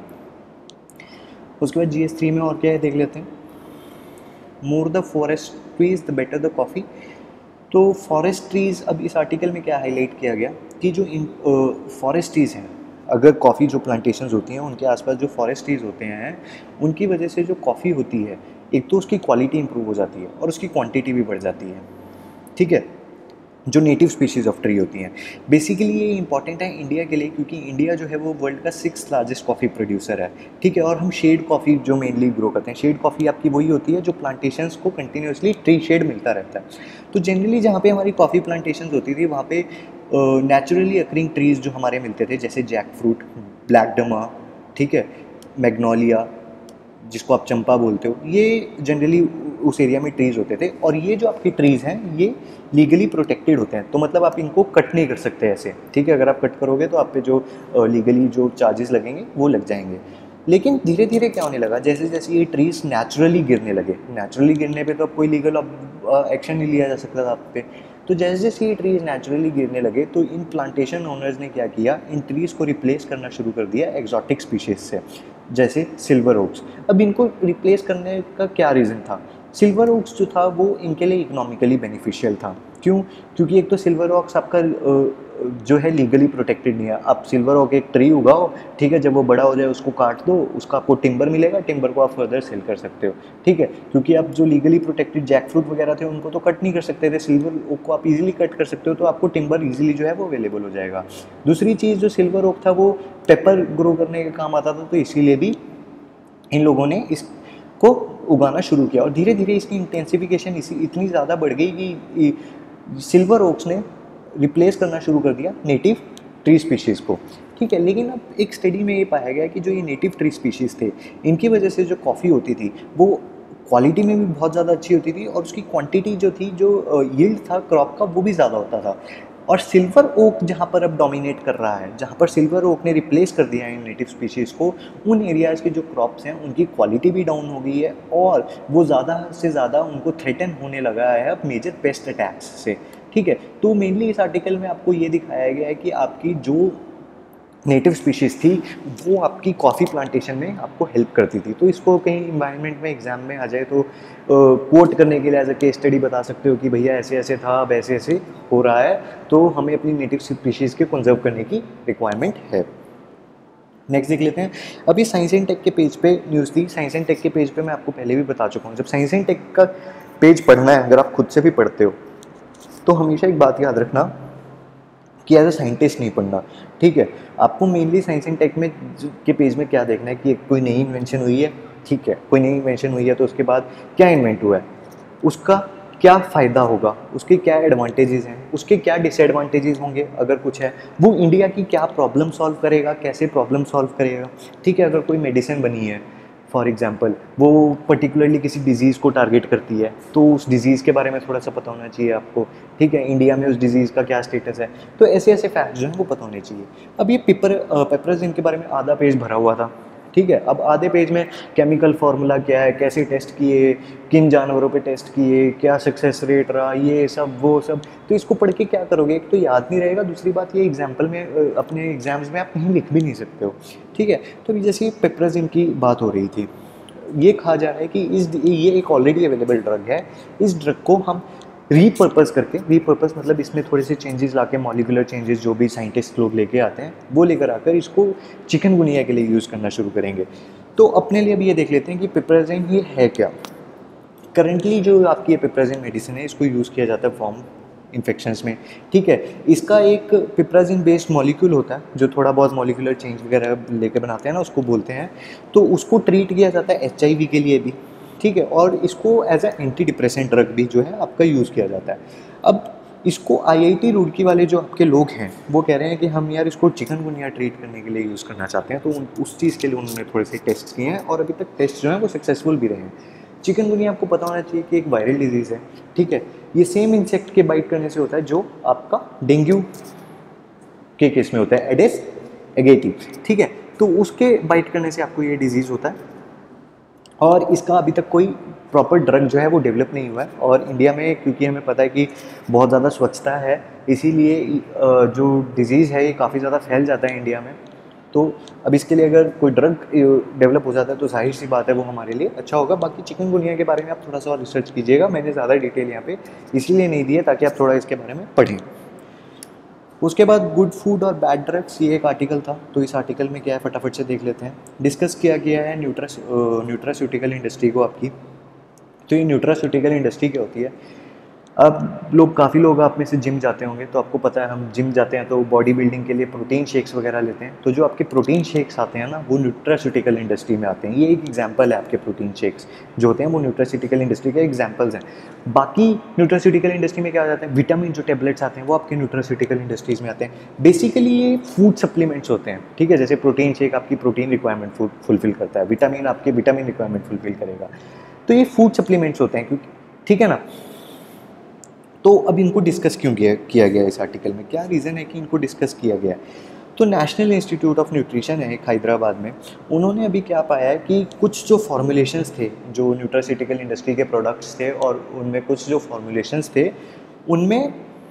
उसके बाद जी एस थ्री में और क्या है देख लेते हैं। More the forest trees the better the coffee. तो फॉरेस्ट ट्रीज़, अब इस आर्टिकल में क्या हाईलाइट किया गया कि जो इन फॉरेस्ट ट्रीज़ हैं, अगर कॉफ़ी जो प्लांटेशंस होती हैं उनके आसपास जो फॉरेस्ट ट्रीज़ होते हैं उनकी वजह से जो कॉफ़ी होती है एक तो उसकी क्वालिटी इंप्रूव हो जाती है और उसकी क्वांटिटी भी बढ़ जाती है, ठीक है, जो नेटिव स्पीशीज़ ऑफ ट्री होती हैं। बेसिकली ये इंपॉर्टेंट है इंडिया के लिए क्योंकि इंडिया जो है वो वर्ल्ड का सिक्स लार्जेस्ट कॉफ़ी प्रोड्यूसर है, ठीक है। और हम शेड कॉफ़ी जो मेनली ग्रो करते हैं, शेड कॉफ़ी आपकी वही होती है जो प्लांटेशंस को कंटिन्यूसली ट्री शेड मिलता रहता है। तो जनरली जहाँ पे हमारी कॉफ़ी प्लांटेशंस होती थी वहाँ पे नेचुरली अकरिंग ट्रीज़ जो हमारे मिलते थे जैसे जैक फ्रूट, ब्लैक डमा, ठीक है, मैग्नोलिया जिसको आप चंपा बोलते हो, ये जनरली उस एरिया में ट्रीज़ होते थे। और ये जो आपकी ट्रीज़ हैं ये लीगली प्रोटेक्टेड होते हैं, तो मतलब आप इनको कट नहीं कर सकते ऐसे, ठीक है। अगर आप कट करोगे तो आप पे जो लीगली जो चार्जेस लगेंगे वो लग जाएंगे। लेकिन धीरे धीरे क्या होने लगा, जैसे जैसे ये ट्रीज़ नेचुरली गिरने लगे, नेचुरली गिरने पे तो अब कोई लीगल एक्शन नहीं लिया जा सकता था आप पे, तो जैसे जैसे ये ट्रीज नेचुरली गिरने लगे तो इन प्लांटेशन ओनर्स ने क्या किया, इन ट्रीज़ को रिप्लेस करना शुरू कर दिया एक्जॉटिक स्पीशीज से, जैसे सिल्वर ओक्स। अब इनको रिप्लेस करने का क्या रीज़न था? सिल्वर ओक्स जो था वो इनके लिए इकोनॉमिकली बेनिफिशियल था। क्यों? क्योंकि एक तो सिल्वर ओक्स आपका जो है लीगली प्रोटेक्टेड नहीं है। आप सिल्वर ओक एक ट्री उगाओ, ठीक है, जब वो बड़ा हो जाए उसको काट दो, उसका आपको टिम्बर मिलेगा, टिम्बर को आप फर्दर सेल कर सकते हो, ठीक है। क्योंकि आप जो लीगली प्रोटेक्टेड जैक फ्रूट वगैरह थे उनको तो कट नहीं कर सकते थे, सिल्वर ओक को आप इजीली कट कर सकते हो, तो आपको टिम्बर इजीली जो है वो अवेलेबल हो जाएगा। दूसरी चीज़, जो सिल्वर ओक था वो पेपर ग्रो करने का काम आता था, तो इसीलिए भी इन लोगों ने इसको उगाना शुरू किया और धीरे धीरे इसकी इंटेंसिफिकेशन इसी इतनी ज़्यादा बढ़ गई कि सिल्वर ओक्स ने रिप्लेस करना शुरू कर दिया नेटिव ट्री स्पीशीज़ को, ठीक है। लेकिन अब एक स्टडी में ये पाया गया कि जो ये नेटिव ट्री स्पीशीज़ थे, इनकी वजह से जो कॉफ़ी होती थी वो क्वालिटी में भी बहुत ज़्यादा अच्छी होती थी और उसकी क्वांटिटी जो थी, जो यील्ड था क्रॉप का, वो भी ज़्यादा होता था। और सिल्वर ओक जहाँ पर अब डोमिनेट कर रहा है, जहाँ पर सिल्वर ओक ने रिप्लेस कर दिया है इन नेटिव स्पीशीज़ को, उन एरियाज़ के जो क्रॉप्स हैं उनकी क्वालिटी भी डाउन हो गई है और वो ज़्यादा से ज़्यादा उनको थ्रेटन होने लगा है अब मेजर पेस्ट अटैक्स से, ठीक है। तो मेनली इस आर्टिकल में आपको ये दिखाया गया है कि आपकी जो नेटिव स्पीशीज़ थी वो आपकी कॉफ़ी प्लांटेशन में आपको हेल्प करती थी। तो इसको कहीं इन्वायरमेंट में एग्ज़ाम में आ जाए तो कोट करने के लिए एज अ केस स्टडी बता सकते हो कि भैया ऐसे ऐसे था, अब ऐसे ऐसे हो रहा है, तो हमें अपनी नेटिव स्पीशीज़ के कंजर्व करने की रिक्वायरमेंट है। नेक्स्ट देख लेते हैं। अभी साइंस एंड टेक के पेज पे न्यूज़ थी। साइंस एंड टेक के पेज पे मैं आपको पहले भी बता चुका हूँ, जब साइंस एंड टेक का पेज पढ़ना है, अगर आप खुद से भी पढ़ते हो तो हमेशा एक बात याद रखना कि एज अ साइंटिस्ट नहीं पढ़ना, ठीक है। आपको मेनली साइंस एंड टेक में के पेज में क्या देखना है कि कोई नई इन्वेंशन हुई है, ठीक है, कोई नई इन्वेंशन हुई है तो उसके बाद क्या इन्वेंट हुआ है, उसका क्या फ़ायदा होगा, उसके क्या एडवांटेजेस हैं, उसके क्या डिसएडवांटेजेस होंगे अगर कुछ है, वो इंडिया की क्या प्रॉब्लम सॉल्व करेगा, कैसे प्रॉब्लम सॉल्व करेगा, ठीक है। अगर कोई मेडिसिन बनी है फॉर एग्जांपल, वो पर्टिकुलरली किसी डिज़ीज़ को टारगेट करती है, तो उस डिज़ीज़ के बारे में थोड़ा सा पता होना चाहिए आपको, ठीक है। इंडिया में उस डिज़ीज़ का क्या स्टेटस है, तो ऐसे ऐसे फैक्ट्स जो हैं वो पता होने चाहिए। अब ये पेपर पेपरज़िन के बारे में आधा पेज भरा हुआ था, ठीक है। अब आधे पेज में केमिकल फार्मूला क्या है, कैसे टेस्ट किए, किन जानवरों पे टेस्ट किए, क्या सक्सेस रेट रहा, ये सब वो सब, तो इसको पढ़ के क्या करोगे, एक तो याद नहीं रहेगा, दूसरी बात ये एग्जाम्पल में अपने एग्जाम्स में आप कहीं लिख भी नहीं सकते हो, ठीक है। तो अभी जैसे पेपरज़िन की बात हो रही थी, ये कहा जा रहा है कि इस ये एक ऑलरेडी अवेलेबल ड्रग है, इस ड्रग को हम रीपर्पज़ करके, रीपर्पज़ मतलब इसमें थोड़े से चेंजेस लाके, मॉलिकुलर चेंजेस जो भी साइंटिस्ट लोग लेके आते हैं वो लेकर आकर इसको चिकनगुनिया के लिए यूज़ करना शुरू करेंगे। तो अपने लिए अभी ये देख लेते हैं कि पिपराज़िन ये है क्या। करंटली जो आपकी ये पिपराज़िन मेडिसिन है, इसको यूज़ किया जाता है फॉर्म इन्फेक्शंस में, ठीक है। इसका एक पिपराज़िन बेस्ड मॉलिक्यूल होता है जो थोड़ा बहुत मॉलिकुलर चेंज वगैरह लेके बनाते हैं ना, उसको बोलते हैं, तो उसको ट्रीट किया जाता है एच आई वी के लिए भी, ठीक है। और इसको as a anti depressant drug भी जो है आपका यूज़ किया जाता है। अब इसको आई आई टी रुड़की वाले जो आपके लोग हैं वो कह रहे हैं कि हम यार इसको चिकनगुनिया ट्रीट करने के लिए यूज़ करना चाहते हैं, तो उन उस चीज़ के लिए उन्होंने थोड़े से टेस्ट किए हैं और अभी तक टेस्ट जो है वो सक्सेसफुल भी रहे हैं। चिकनगुनिया आपको पता होना चाहिए कि एक वायरल डिजीज़ है, ठीक है। ये सेम इंसेक्ट के बाइट करने से होता है जो आपका डेंगू के केस में होता है, एडेस एगेटी, ठीक है। तो उसके बाइट करने से आपको ये डिजीज़ होता है और इसका अभी तक कोई प्रॉपर ड्रग जो है वो डेवलप नहीं हुआ है। और इंडिया में क्योंकि हमें पता है कि बहुत ज़्यादा स्वच्छता है, इसीलिए जो डिज़ीज़ है ये काफ़ी ज़्यादा फैल जाता है इंडिया में। तो अब इसके लिए अगर कोई ड्रग डेवलप हो जाता है तो जाहिर सी बात है वो हमारे लिए अच्छा होगा। बाकी चिकनगुनिया के बारे में आप थोड़ा सा और रिसर्च कीजिएगा, मैंने ज़्यादा डिटेल यहाँ पे इसलिए नहीं दी है ताकि आप थोड़ा इसके बारे में पढ़ें। उसके बाद गुड फूड और बैड ड्रग्स, ये एक आर्टिकल था, तो इस आर्टिकल में क्या है फटाफट से देख लेते हैं। डिस्कस किया गया है न्यूट्रास न्यूट्रास्यूटिकल इंडस्ट्री को आपकी। तो ये न्यूट्रास्यूटिकल इंडस्ट्री क्या होती है, अब लोग काफ़ी लोग आप में से जिम जाते होंगे, तो आपको पता है हम जिम जाते हैं तो बॉडी बिल्डिंग के लिए प्रोटीन शेक्स वगैरह लेते हैं। तो जो आपके प्रोटीन शेक्स आते हैं ना वो न्यूट्रास्यूटिकल इंडस्ट्री में आते हैं। ये एक एग्जांपल है, आपके प्रोटीन शेक्स जो होते हैं वो न्यूट्रास्यूटिकल इंडस्ट्री के एग्जांपल्स हैं। बाकी न्यूट्रास्यूटिकल इंडस्ट्री में क्या आ जाता है, विटामिन जो टेबलेट्स आते हैं वो आपके न्यूट्रास्यूटिकल इंडस्ट्रीज़ में आते हैं। बेसिकली ये फूड सप्लीमेंट्स होते हैं, ठीक है। जैसे प्रोटीन शेक आपकी प्रोटीन रिक्वायरमेंट फुलफिल करता है, विटामिन आपके विटामिन रिक्वायरमेंट फुलफिल करेगा, तो ये फूड सप्लीमेंट्स होते हैं, क्योंकि ठीक है ना। तो अब इनको डिस्कस क्यों किया किया गया इस आर्टिकल में, क्या रीज़न है कि इनको डिस्कस किया गया? तो नेशनल इंस्टीट्यूट ऑफ न्यूट्रिशन है एक हैदराबाद में, उन्होंने अभी क्या पाया है कि कुछ जो फॉर्मुलेशंस थे जो न्यूट्रास्यूटिकल इंडस्ट्री के प्रोडक्ट्स थे और उनमें कुछ जो फॉर्मुलेशंस थे उनमें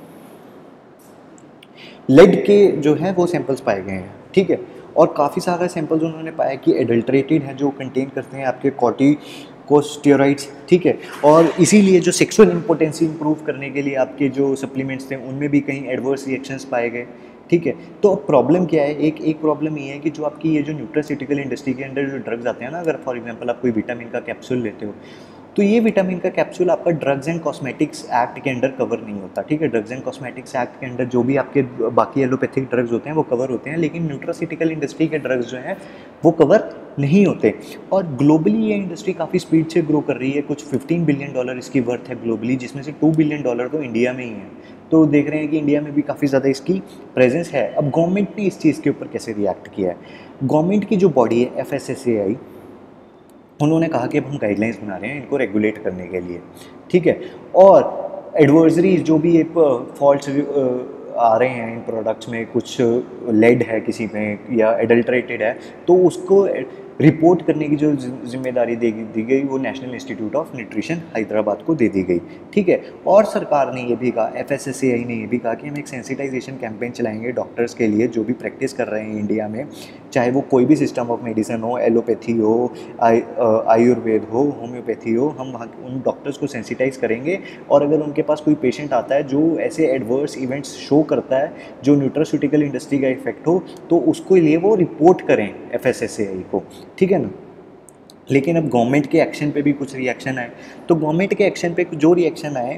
लेड के जो है वो सैंपल्स पाए गए हैं, ठीक है। और काफ़ी सारे सैंपल्स उन्होंने पाया कि एडल्ट्रेटेड हैं, जो कंटेन करते हैं आपके कॉर्टिकोस्टेरॉइड्स, ठीक है। और इसीलिए जो सेक्सुअल इम्पोटेंसी इंप्रूव करने के लिए आपके जो सप्लीमेंट्स थे उनमें भी कहीं एडवर्स रिएक्शंस पाए गए, ठीक है। तो अब प्रॉब्लम क्या है, एक एक प्रॉब्लम ये है कि जो आपकी ये जो न्यूट्रास्यूटिकल इंडस्ट्री के अंदर जो ड्रग्स आते हैं ना, अगर फॉर एग्जांपल आप कोई विटामिन का कैप्सूल लेते हो, तो ये विटामिन का कैप्सूल आपका ड्रग्स एंड कॉस्मेटिक्स एक्ट के अंडर कवर नहीं होता, ठीक है। ड्रग्स एंड कॉस्मेटिक्स एक्ट के अंडर जो भी आपके बाकी एलोपैथिक ड्रग्स होते हैं वो कवर होते हैं, लेकिन न्यूट्रास्यूटिकल इंडस्ट्री के ड्रग्स जो हैं वो कवर नहीं होते। और ग्लोबली ये इंडस्ट्री काफ़ी स्पीड से ग्रो कर रही है, कुछ फिफ्टीन बिलियन डॉलर इसकी वर्थ है ग्लोबली, जिसमें से टू बिलियन डॉलर तो इंडिया में ही है। तो देख रहे हैं कि इंडिया में भी काफ़ी ज़्यादा इसकी प्रेजेंस है। अब गवर्नमेंट ने इस चीज़ के ऊपर कैसे रिएक्ट किया है। गवर्नमेंट की जो बॉडी है F S S A I, उन्होंने कहा कि अब हम गाइडलाइंस बना रहे हैं इनको रेगुलेट करने के लिए, ठीक है। और एडवर्सरीज जो भी एक फॉल्ट्स आ रहे हैं इन प्रोडक्ट्स में, कुछ लेड है किसी में या एडल्ट्रेटेड है, तो उसको रिपोर्ट करने की जो जिम्मेदारी दे दी गई वो national institute of nutrition Hyderabad को दे दी गई, ठीक है। और सरकार ने ये भी कहा, F S S A I ने ये भी कहा कि हम एक सेंसिटाइजेशन कैंपेन चलाएंगे डॉक्टर्स के लिए जो भी प्रैक्टिस कर रहे हैं इंडिया में, चाहे वो कोई भी सिस्टम ऑफ मेडिसिन हो, एलोपैथी हो, आई आयुर्वेद हो, होम्योपैथी हो, हम वहाँ उन डॉक्टर्स को सेंसिटाइज करेंगे। और अगर उनके पास कोई पेशेंट आता है जो ऐसे एडवर्स इवेंट्स शो करता है जो न्यूट्रास्यूटिकल इंडस्ट्री का इफेक्ट हो, तो उसको लिए वो रिपोर्ट करें F S S A I को, ठीक है ना। लेकिन अब गवर्नमेंट के एक्शन पे भी कुछ रिएक्शन आए। तो गवर्नमेंट के एक्शन पे जो रिएक्शन आए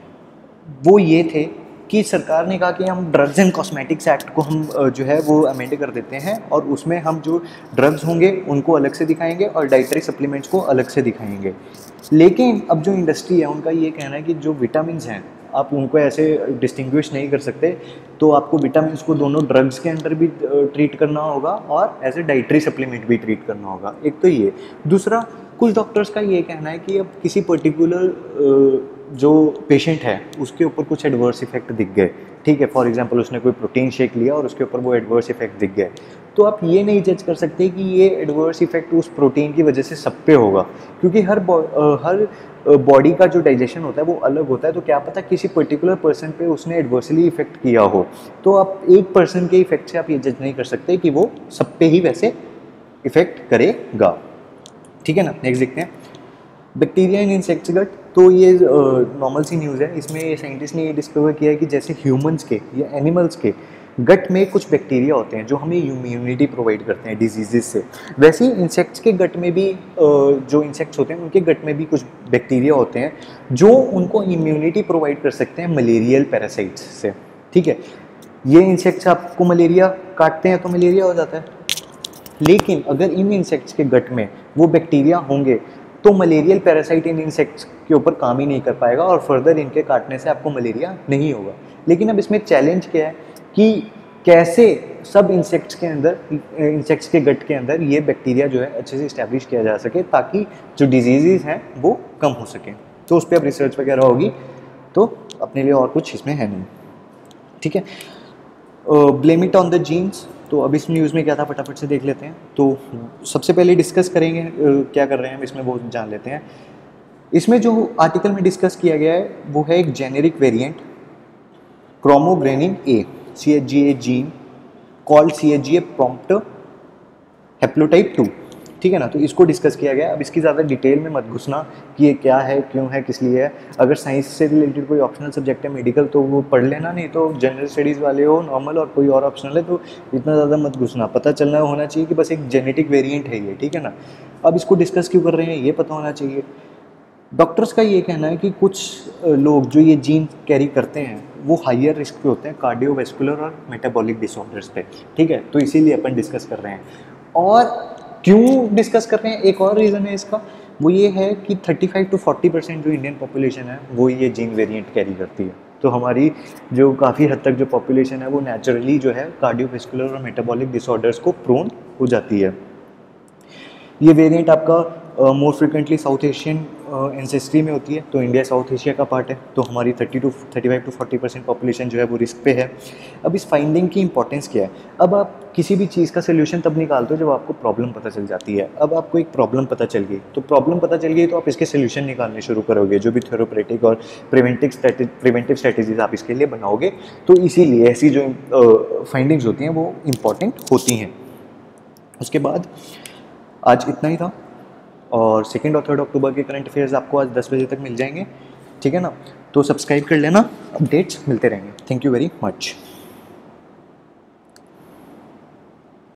वो ये थे कि सरकार ने कहा कि हम ड्रग्स एंड कॉस्मेटिक्स एक्ट को हम जो है वो अमेंड कर देते हैं, और उसमें हम जो ड्रग्स होंगे उनको अलग से दिखाएंगे और डाइटरी सप्लीमेंट्स को अलग से दिखाएंगे। लेकिन अब जो इंडस्ट्री है उनका ये कहना है कि जो विटामिन्स हैं आप उनको ऐसे डिस्टिंग्विश नहीं कर सकते, तो आपको विटामिन्स को दोनों ड्रग्स के अंदर भी ट्रीट करना होगा और एज ए डाइटरी सप्लीमेंट भी ट्रीट करना होगा। एक तो ये, दूसरा कुछ डॉक्टर्स का ये कहना है कि अब किसी पर्टिकुलर जो पेशेंट है उसके ऊपर कुछ एडवर्स इफेक्ट दिख गए, ठीक है। फॉर एग्जांपल उसने कोई प्रोटीन शेक लिया और उसके ऊपर वो एडवर्स इफेक्ट दिख गए, तो आप ये नहीं जज कर सकते कि ये एडवर्स इफेक्ट उस प्रोटीन की वजह से सब पे होगा, क्योंकि हर हर बॉडी का जो डाइजेशन होता है वो अलग होता है। तो क्या पता किसी पर्टिकुलर पर्सन पे उसने एडवर्सली इफेक्ट किया हो, तो आप एक पर्सन के इफेक्ट से आप ये जज नहीं कर सकते कि वो सब पे ही वैसे इफेक्ट करेगा, ठीक है ना। नेक्स्ट देखते हैं, बैक्टीरिया इन इंसेक्ट्स गट। तो ये नॉर्मल सी न्यूज़ है, इसमें साइंटिस्ट ने ये डिस्कवर किया है कि जैसे ह्यूमंस के या एनिमल्स के गट में कुछ बैक्टीरिया होते हैं जो हमें इम्यूनिटी प्रोवाइड करते हैं डिजीजेस से, वैसे ही इंसेक्ट्स के गट में भी जो इंसेक्ट्स होते हैं उनके गट में भी कुछ बैक्टीरिया होते हैं जो उनको इम्यूनिटी प्रोवाइड कर सकते हैं मलेरियल पैरासाइट्स से, ठीक है। ये इंसेक्ट्स आपको मलेरिया काटते हैं तो मलेरिया हो जाता है, लेकिन अगर इन इंसेक्ट्स के गट में वो बैक्टीरिया होंगे तो मलेरियल पैरासाइट इन इंसेक्ट्स के ऊपर काम ही नहीं कर पाएगा और फर्दर इनके काटने से आपको मलेरिया नहीं होगा। लेकिन अब इसमें चैलेंज क्या है कि कैसे सब इंसेक्ट्स के अंदर, इंसेक्ट्स के गट के अंदर ये बैक्टीरिया जो है अच्छे से इस्टेब्लिश किया जा सके ताकि जो डिजीज़ हैं वो कम हो सकें। तो उस पर अब रिसर्च वगैरह होगी, तो अपने लिए और कुछ इसमें है नहीं, ठीक है। Blame it on the genes. तो अब इस न्यूज़ में क्या था फटाफट से देख लेते हैं। तो सबसे पहले डिस्कस करेंगे uh, क्या कर रहे हैं हम इसमें वो जान लेते हैं। इसमें जो आर्टिकल में डिस्कस किया गया है वो है एक generic variant chromogranin A C H G A gene called C H G A prompt haplotype two, ठीक है ना। तो इसको डिस्कस किया गया। अब इसकी ज़्यादा डिटेल में मत घुसना कि ये क्या है, क्यों है, किस लिए है। अगर साइंस से रिलेटेड कोई ऑप्शनल सब्जेक्ट है मेडिकल तो वो पढ़ लेना, नहीं तो जनरल स्टडीज़ वाले हो, नॉर्मल और कोई और ऑप्शनल है तो इतना ज़्यादा मत घुसना। पता चलना होना चाहिए कि बस एक जेनेटिक वेरिएंट है ये, ठीक है ना। अब इसको डिस्कस क्यों कर रहे हैं ये पता होना चाहिए। डॉक्टर्स का ये कहना है कि कुछ लोग जो ये जीन कैरी करते हैं वो हाइयर रिस्क पे होते हैं कार्डियोवैस्कुलर और मेटाबॉलिक डिसऑर्डर्स पे, ठीक है। तो इसीलिए अपन डिस्कस कर रहे हैं। और क्यों डिस्कस कर रहे हैं, एक और रीज़न है इसका, वो ये है कि पैंतीस टू चालीस परसेंट जो इंडियन पॉपुलेशन है वो ये जीन वेरिएंट कैरी करती है। तो हमारी जो काफ़ी हद तक जो पॉपुलेशन है वो नेचुरली जो है कार्डियोवैस्कुलर और मेटाबॉलिक डिसऑर्डर्स को प्रोन हो जाती है। ये वेरिएंट आपका more frequently South Asian ancestry में होती है, तो इंडिया साउथ एशिया का पार्ट है, तो हमारी thirty to thirty five to forty percent population जो है वो रिस्क पे है। अब इस फाइंडिंग की इंपॉर्टेंस क्या है? अब आप किसी भी चीज़ का सोल्यूशन तब निकालते हो जब आपको प्रॉब्लम पता चल जाती है। अब आपको एक प्रॉब्लम पता चल गई, तो प्रॉब्लम पता चल गई तो आप इसके सोल्यूशन निकालने शुरू करोगे, जो भी थेरोप्रेटिक और प्रिवेंटिव प्रिवेंटिव स्ट्रेटेजीज आप इसके लिए बनाओगे। तो इसीलिए ऐसी जो फाइंडिंग्स होती हैं वो इम्पॉर्टेंट होती हैं। उसके बाद आज इतना ही था, और सेकेंड और थर्ड अक्टूबर के करंट अफेयर्स आपको आज दस बजे तक मिल जाएंगे, ठीक है ना? तो सब्सक्राइब कर लेना, अपडेट्स मिलते रहेंगे। Thank you very much.